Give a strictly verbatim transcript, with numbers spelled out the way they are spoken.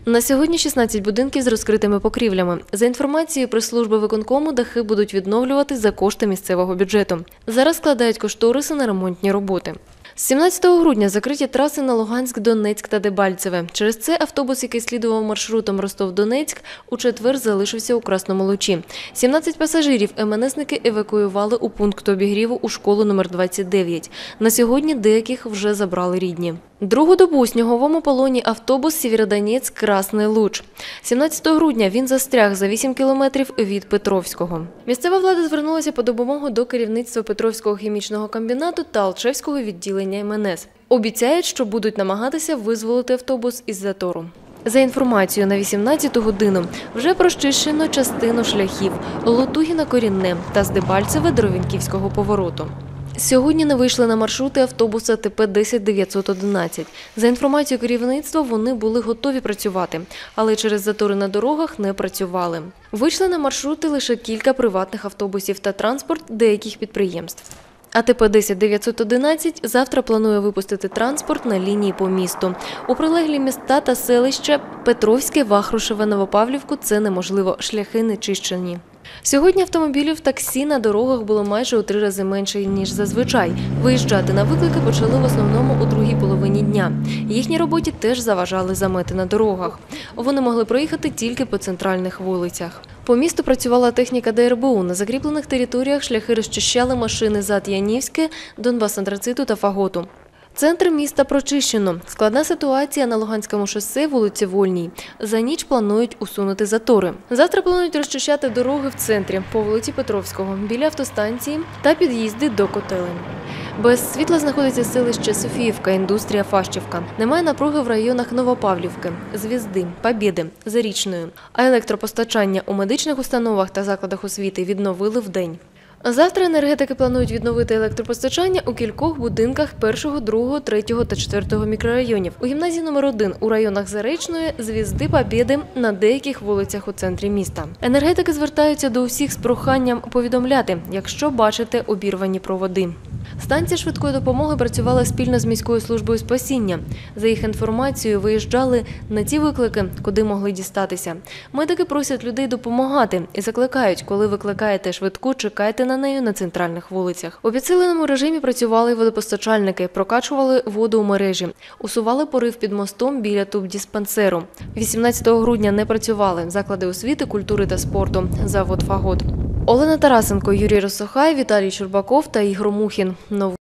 На сьогодні шістнадцять будинків з розкритими покрівлями. За інформацією прес-служби виконкому, дахи будуть відновлювати за кошти місцевого бюджету. Зараз складають кошториси на ремонтні роботи. З сімнадцятого грудня закриті траси на Луганськ, Донецьк та Дебальцеве. Через це автобус, який слідував маршрутом Ростов-Донецьк, у четвер залишився у Красному Лучі. сімнадцять пасажирів ем ен есники евакуювали у пункт обігріву у школу номер двадцять дев'ять. На сьогодні деяких вже забрали рідні. Другу добу у сніговому полоні автобус Сєвєродонецьк-Красний Луч. сімнадцятого грудня він застряг за вісім кілометрів від Петровського. Місцева влада звернулася по допомогу до керівництва Петровського хімічного комбінату та Алчевського відділення ем ен ес. Обіцяють, що будуть намагатися визволити автобус із затору. За інформацією на вісімнадцяту годину вже прочищено частину шляхів Лотугіна-Корінне та з Дебальцеве до Ровенківського повороту. Сьогодні не вийшли на маршрути автобуса те пе десять дев'ятсот одинадцять. За інформацією керівництва, вони були готові працювати, але через затори на дорогах не працювали. Вийшли на маршрути лише кілька приватних автобусів та транспорт деяких підприємств. А те пе десять дев'ятсот одинадцять завтра планує випустити транспорт на лінії по місту. У прилеглі міста та селища Петровське, Вахрушеве, Новопавлівку – це неможливо, шляхи не чищені. Сьогодні автомобілів таксі на дорогах було майже у три рази менше, ніж зазвичай. Виїжджати на виклики почали в основному у другій половині дня. Їхній роботі теж заважали замети на дорогах. Вони могли проїхати тільки по центральних вулицях. По місту працювала техніка де ер бе у. На закріплених територіях шляхи розчищали машини Зад-Янівське, Донбас-Антрациту та Фаготу. Центр міста прочищено. Складна ситуація на Луганському шосе, вулиці Вольній. За ніч планують усунути затори. Завтра планують розчищати дороги в центрі, по вулиці Петровського, біля автостанції та під'їзди до котелень. Без світла знаходиться селище Софіївка, індустрія Фащівка. Немає напруги в районах Новопавлівки, Звізди, Побєди, Зарічної. А електропостачання у медичних установах та закладах освіти відновили вдень. Завтра енергетики планують відновити електропостачання у кількох будинках першого, другого, третього та четвертого мікрорайонів. У гімназії номер один у районах Заречної, Звізди, Побєди, на деяких вулицях у центрі міста. Енергетики звертаються до усіх з проханням повідомляти, якщо бачите обірвані проводи. Станція швидкої допомоги працювала спільно з міською службою спасіння. За їх інформацією, виїжджали на ті виклики, куди могли дістатися. Медики просять людей допомагати і закликають, коли викликаєте швидку, чекайте на неї на центральних вулицях. У підсиленому режимі працювали й водопостачальники, прокачували воду у мережі, усували порив під мостом біля тубдиспансеру. вісімнадцятого грудня не працювали заклади освіти, культури та спорту, завод «Фагот». Олена Тарасенко, Юрій Росохай, Віталій Чурбаков та Ігор Мухін.